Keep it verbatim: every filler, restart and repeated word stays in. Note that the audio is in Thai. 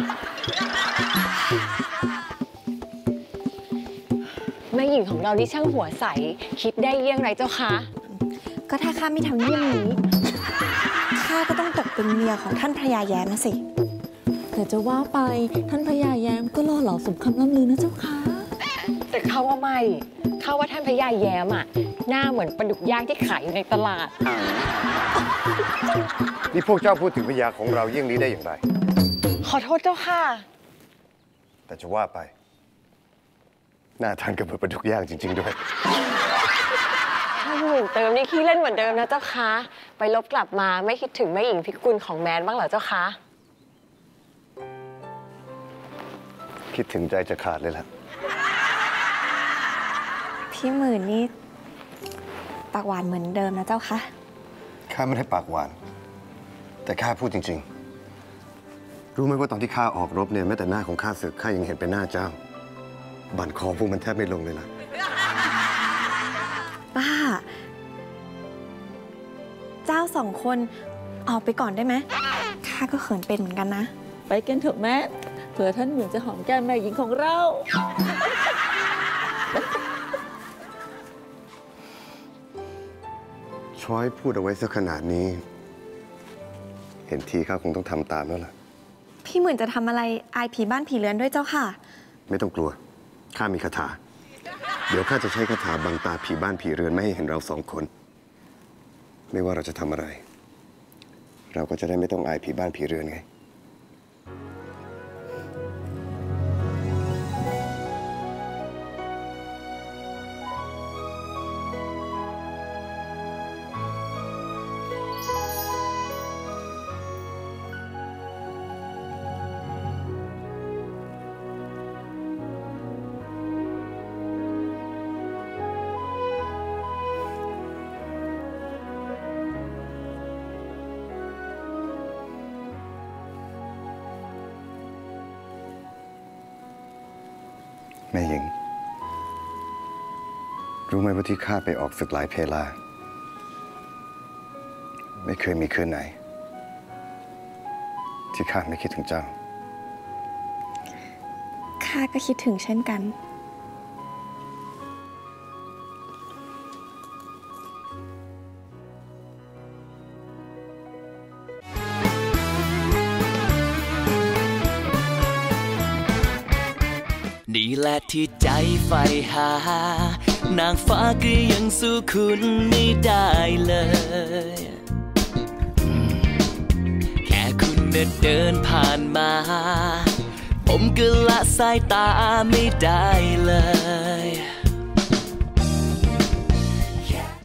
แม่หญิงของเราที่ช่างหัวใสคิดได้เยี่ยงไรเจ้าคะก็ถ้าข้าไม่ทำเยี่ยงนี้ข้าก็ต้องตกเป็นเมียของท่านพญาแย้มนะสิแต่จะว่าไปท่านพญาแย้มก็ล่อเหลาสมคำล่ำลือนะเจ้าค่ะแต่ข้าว่าไม่ข้าว่าท่านพญาแย้มอ่ะหน้าเหมือนปลาดุกย่างที่ขายอยู่ในตลาดนี่พวกเจ้าพูดถึงพญาของเราเยี่ยงนี้ได้อย่างไรขอโทษเจ้าค่ะแต่จะว่าไปหน้าทานกับปลาดุกย่างจริงๆด้วยถ้าเหมือนเติมนี่ขี้เล่นเหมือนเดิมนะเจ้าคะไปลบกลับมาไม่คิดถึงแม่หญิงพิกุลของแมนบ้างเหรอเจ้าคะคิดถึงใจจะขาดเลยล่ะพี่หมื่นนี่ปากหวานเหมือนเดิมนะเจ้าคะข้าไม่ได้ปากหวานแต่ข้าพูดจริงๆรู้ไหมว่าตอนที่ข้าออกรบเนี่ยแม้แต่หน้าของข้าศึกข้ายังเห็นเป็นหน้าเจ้าบั่นคอพวกมันแทบไม่ลงเลยล่ะป้าเจ้าสองคนออกไปก่อนได้ไหมข้าก็เขินเป็นเหมือนกันนะไปกันเถอะแม่เผื่อท่านหมื่นจะหอมแก้มแม่หญิงของเราช้อยพูดเอาไว้ซะขนาดนี้เห็นทีข้าคงต้องทำตามแล้วล่ะพี่หมื่นจะทำอะไรอายผีบ้านผีเรือนด้วยเจ้าค่ะไม่ต้องกลัวข้ามีคาถาเดี๋ยวข้าจะใช้คาถาบังตาผีบ้านผีเรือนไม่ให้เห็นเราสองคนไม่ว่าเราจะทำอะไรเราก็จะได้ไม่ต้องอายผีบ้านผีเรือนไงแม่หญิงรู้ไหมว่าที่ข้าไปออกศึกหลายเพลาไม่เคยมีคืนไหนที่ข้าไม่คิดถึงเจ้าข้าก็คิดถึงเช่นกันนี่แหละที่ใจใฝ่หานางฟ้าก็ยังสู้คุณไม่ได้เลยแค่คุณเดินเดินผ่านมาผมก็ละสายตาไม่ได้เลย